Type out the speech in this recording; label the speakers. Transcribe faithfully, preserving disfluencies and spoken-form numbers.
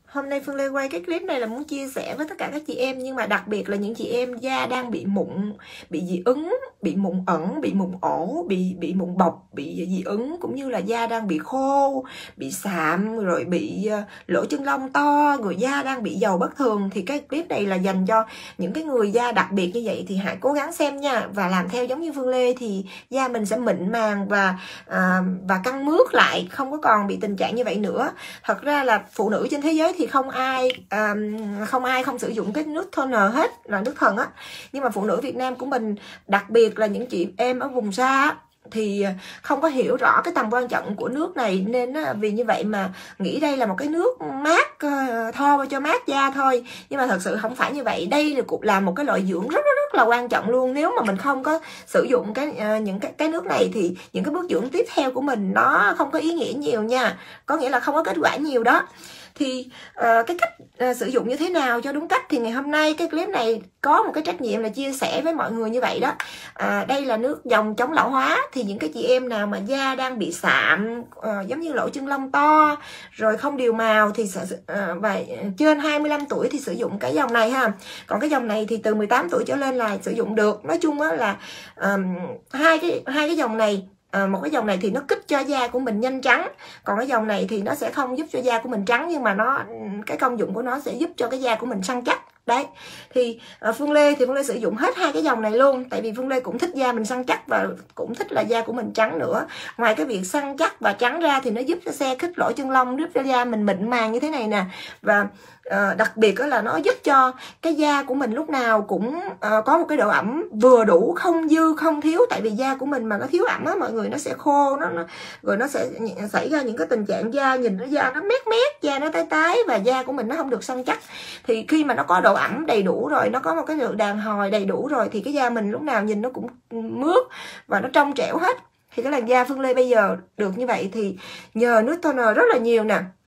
Speaker 1: Hôm nay Phương Lê quay cái clip này là muốn chia sẻ với tất cả các chị em, nhưng mà đặc biệt là những chị em da đang bị mụn, bị dị ứng, bị mụn ẩn, bị mụn ổ, bị bị mụn bọc, bị dị ứng, cũng như là da đang bị khô, bị sạm, rồi bị uh, lỗ chân lông to, người da đang bị dầu bất thường. Thì cái clip này là dành cho những cái người da đặc biệt như vậy, thì hãy cố gắng xem nha, và làm theo giống như Phương Lê thì da mình sẽ mịn màng và uh, và căng mướt lại, không có còn bị tình trạng như vậy nữa. Thật ra là phụ nữ trên thế giới thì không ai um, không ai không sử dụng cái nước toner hết, là nước thần á, nhưng mà phụ nữ Việt Nam của mình, đặc biệt là những chị em ở vùng xa thì không có hiểu rõ cái tầm quan trọng của nước này, nên vì như vậy mà nghĩ đây là một cái nước mát, thoa cho mát da thôi, nhưng mà thật sự không phải như vậy. Đây là cũng là một cái loại dưỡng rất rất rất là quan trọng luôn. Nếu mà mình không có sử dụng cái những cái cái nước này thì những cái bước dưỡng tiếp theo của mình nó không có ý nghĩa nhiều nha, có nghĩa là không có kết quả nhiều đó. Thì uh, cái cách uh, sử dụng như thế nào cho đúng cách thì ngày hôm nay cái clip này có một cái trách nhiệm là chia sẻ với mọi người như vậy đó. Uh, đây là nước dòng chống lão hóa, thì những cái chị em nào mà da đang bị sạm, uh, giống như lỗ chân lông to, rồi không đều màu thì uh, và trên hai mươi lăm tuổi thì sử dụng cái dòng này ha. Còn cái dòng này thì từ mười tám tuổi trở lên là sử dụng được. Nói chung á là um, hai cái hai cái dòng này, À, một cái dòng này thì nó kích cho da của mình nhanh trắng, còn cái dòng này thì nó sẽ không giúp cho da của mình trắng, nhưng mà nó cái công dụng của nó sẽ giúp cho cái da của mình săn chắc. Đấy, thì uh, Phương Lê thì Phương Lê sử dụng hết hai cái dòng này luôn, tại vì Phương Lê cũng thích da mình săn chắc và cũng thích là da của mình trắng nữa. Ngoài cái việc săn chắc và trắng ra thì nó giúp cho xe khích lỗ chân lông, giúp cho da mình mịn màng như thế này nè, và uh, đặc biệt đó là nó giúp cho cái da của mình lúc nào cũng uh, có một cái độ ẩm vừa đủ, không dư không thiếu. Tại vì da của mình mà nó thiếu ẩm á mọi người, nó sẽ khô, nó, nó rồi nó sẽ xảy ra những cái tình trạng da nhìn nó da nó mét mét, da nó tái tái, và da của mình nó không được săn chắc. Thì khi mà nó có độ ẩm đầy đủ rồi, nó có một cái lượng đàn hồi đầy đủ rồi, thì cái da mình lúc nào nhìn nó cũng mướt và nó trong trẻo hết. Thì cái làn da Phương Lê bây giờ được như vậy thì nhờ nước toner rất là nhiều nè.